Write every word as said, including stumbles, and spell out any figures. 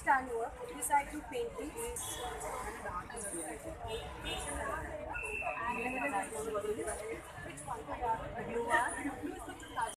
stand over beside you painting. Which one? Blue one.